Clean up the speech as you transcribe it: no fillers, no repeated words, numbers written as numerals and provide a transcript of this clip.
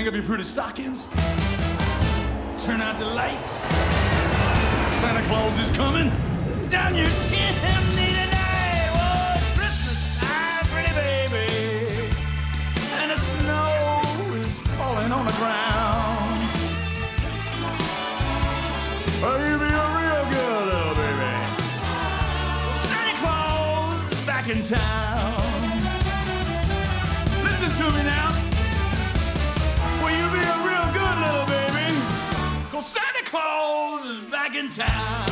hang up your pretty stockings. Turn out the lights. Santa Claus is coming down your chimney tonight. Oh, it's Christmas time, pretty baby. And the snow is falling on the ground. Oh, you be a real good little baby. Santa Claus is back in town. Listen to me now. Will you be a real good little baby? 'Cause Santa Claus is back in town.